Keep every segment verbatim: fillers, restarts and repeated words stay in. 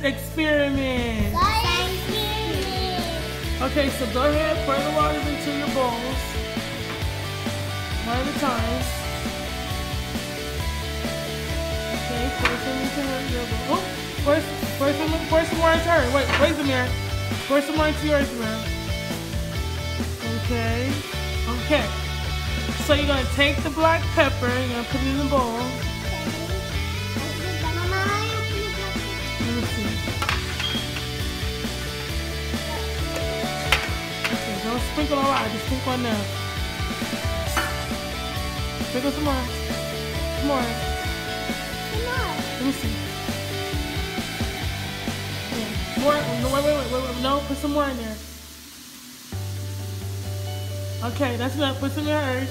experiment. Science experiment. Okay, so go ahead, pour the water into your bowls. One at a time. Okay, pour some into your bowl. Oh, pour, pour, some, pour some more into her. Wait, wait a minute. Pour some more into yours, man. Okay. Okay. So you're gonna take the black pepper, you're gonna put it in the bowl. Let me see. Okay, don't sprinkle a lot, just sprinkle enough. Sprinkle some more. Some more. Let me see. Yeah. More. No, wait, wait, wait, wait, wait. No, put some more in there. Okay, that's enough. Put some in yours.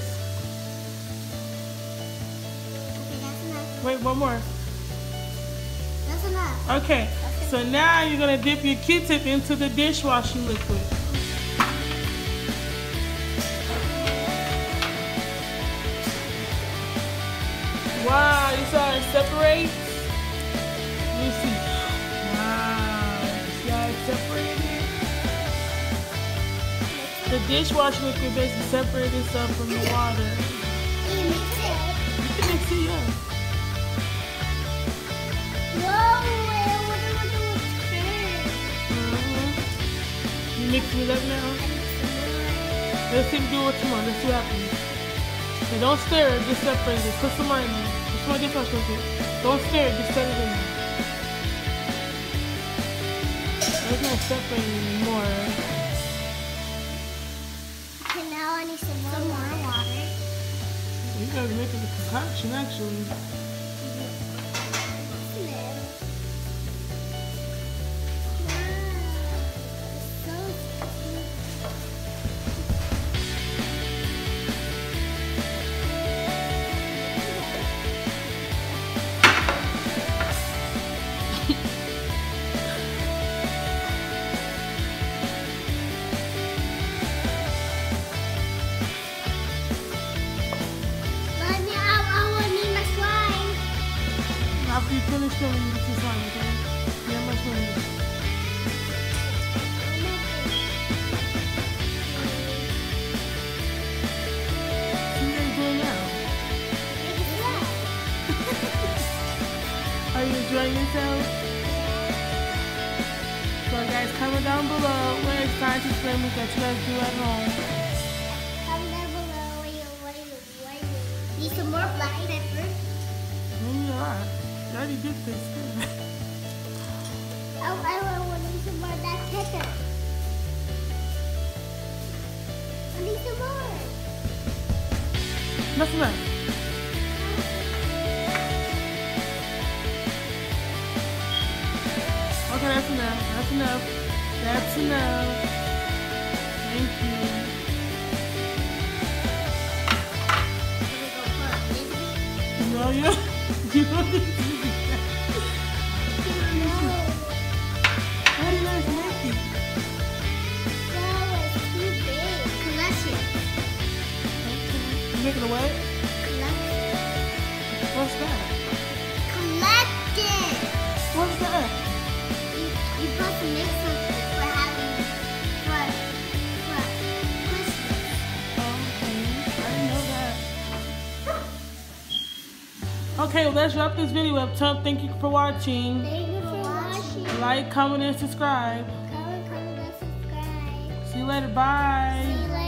Okay, that's enough. Wait, one more. That's enough. Okay, so now you're gonna dip your Q-tip into the dishwashing liquid. Wow, you saw it separate? Let me see. Wow, you see how it separated? The dishwashing liquid basically separated itself from the water. You mix it. You can mix it, yeah. Whoa, I wonder what it was first. Mm-hmm. You mixing it up now? Let's see if you do what you want. Let's see what happens. Okay, don't stir it, just separate it. Put some more in there. Just want to get touched with it. Don't stir it, just set it in there. It's not separating anymore. Okay, now I need some more, some more water. You guys are making a concoction, actually. After you finish filming, you get your slime, okay? Yeah, much money. See what you're doing now? Are you enjoying yourself? So guys, comment down below what science experiments that you guys do at home. Comment down below what you, what you, what you. Need some more black pepper? Maybe a lot. I already did this. Oh, I want to need some more black pepper. I need some more. That's enough. Okay, that's enough. That's enough. That's enough. Thank you. No, you, you don't need to do that. How do you guys make it? That was too big. Collection. You making a what? Collection. What's that? Collection. What's that? You, you supposed to make something for having, for, for Christmas. Oh, okay. I didn't know that. Okay, well, let's wrap this video up. Tell- Thank you for watching. Thank you for watching. Like, comment, and subscribe. Comment, comment, and subscribe. See you later. Bye. See you later.